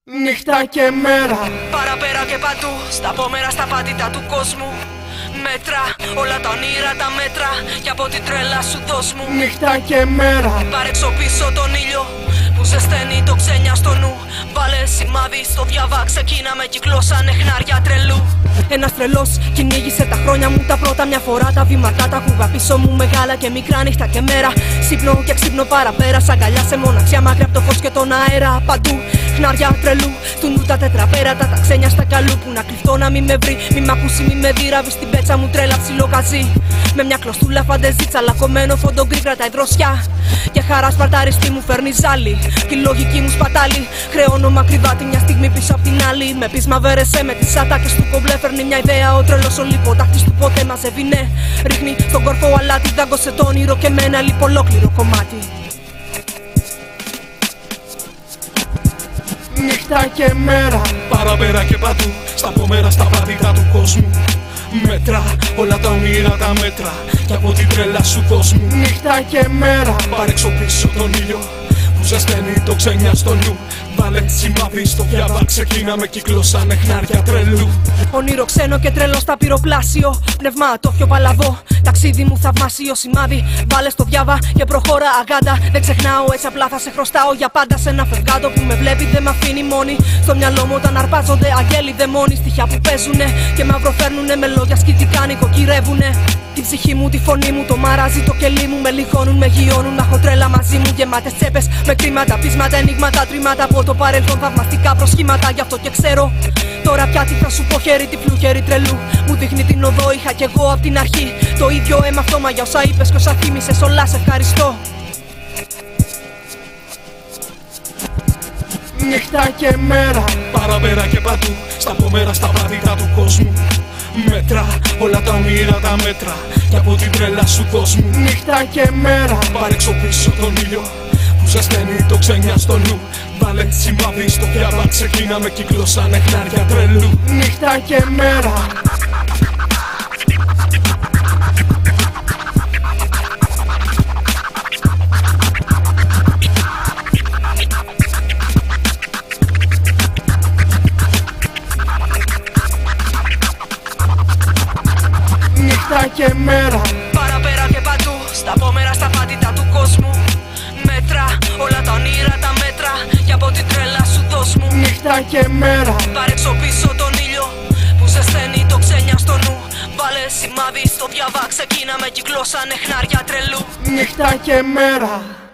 Νύχτα και μέρα, παραπέρα και παντού, στα απόμερα στα πάτητα του κόσμου. Μέτρα, όλα τα όνειρα τα μέτρα, και από την τρέλα σου δώσ' μου. νύχτα και μέρα, Πάρε έξω πίσω τον ήλιο που ζεσταίνει το ξένια στο νου. Βάλε σημάδι στο διάβα, ξεκίναμε, κυκλώσανε χνάρια τρελού. Ένας τρελός κυνήγησε τα χρόνια μου τα πρώτα μια φορά. Τα βήματα τα ακούγα πίσω μου μεγάλα και μικρά, νύχτα και μέρα. Ξύπνω και ξύπνω παραπέρα, σ' αγκαλιά σε μοναξιά, μακριά από το φως και τον αέρα. Παντού χνάρια τρελού, του νου τα τετραπέρατα, τα ξένια στα καλού. Που να κρυφτώ να μη με βρει, μη μ' ακούσει, μη με δει. Ράβει στην πέτσα μου τρέλα ψηλό καζί. Με μια κλωστούλα φαντεζίτσα, λακωμένο φοντογκρί κρατάει δροσιά. Και χαρά σπαρταριστή μου φέρνει ζάλι. Κι η λογική μου σπατάλη. Χρεώνω μακριδά τη μια στιγμή πίσω απ' την άλλη. Με πείσμα βέρεσε με τις ατάκες του κομπλέ. Φέρνει μια ιδέα, ο τρελός ο λιποτάχτης του ποτέ μαζεύει, ναι. Ρίχνει στον κορφό αλάτι, δάγκωσε το όνειρο και με ένα λιπολόκληρο κομμάτι. νύχτα και μέρα, παραπέρα και παντού, στα απόμερα στα πάτητα του κόσμου. Μέτρα, όλα τα όνειρα τα μέτρα, και από την τρέλα σου δώσ' μου. νύχτα και μέρα, Πάρε έξω πίσω τον ήλιο που ζεσταίνει το ξένια στο νου. Βάλε σημάδι στο διάβα, ξεκίναμε, κυκλώσανε χνάρια τρελού. Όνειρο ξένο και τρελό στα πυροπλάσιο. Πνευμά ατόφιο παλαβό, ταξίδι μου θαυμάσιο σημάδι. Βάλε στο διάβα και προχώρα αγάντα. Δεν ξεχνάω, έτσι απλά θα σε χρωστάω για πάντα. Σε ένα φευγάτο που με βλέπει δεν μ' αφήνει μόνη. Στο μυαλό μου όταν αρπάζονται αγγέλοι δαιμόνοι. Στοιχιά που παίζουνε και μαύρο φέρνουνε, με λόγια σκητικά νοικοκυρεύουνε. Την ψυχή μου, τη φωνή μου, το μαράζι, το κελί μου. Με λιχώνουν, με γιώνουν, να έχω τρέλα μαζί μου. Γεμάτες τσέπες με κρίματα, πείσματα, ενίγματα, τρίματα από το παρελθόν. Θαυμαστικά προσχήματα, γι' αυτό και ξέρω. Τώρα πια τι θα σου πω, χέρι τυφλού, χέρι τρελού. Μου δείχνει την οδό, είχα κι εγώ απ' την αρχή. Το ίδιο αίμα αυτό, μα για όσα είπες και όσα θύμισες, όλα σε ευχαριστώ. νύχτα και μέρα, Παραπέρα και παντού, στα απόμερα στα πάτητα του κόσμου. Μέτρα, όλα τα όνειρα τα μέτρα, και από την τρέλα σου δώσ' μου. νύχτα και μέρα, Πάρε έξω πίσω τον ήλιο που ζεσταίνει το ξένια στο νου. Βάλε σημάδι στο διάβα, ξεκίναμε, κυκλώσανε χνάρια τρελού. νύχτα και μέρα, νύχτα και μέρα, Παραπέρα και παντού, στα απόμερα στα πάτητα του κόσμου. Μέτρα, όλα τα όνειρα τα μέτρα, και από την τρέλα σου δώσ' μου. νύχτα και μέρα, Πάρε έξω πίσω τον ήλιο που ζεσταίνει το ξένια στο νου. Βάλε σημάδι στο διάβα, ξεκίναμε, κυκλώσανε χνάρια τρελού. νύχτα και μέρα.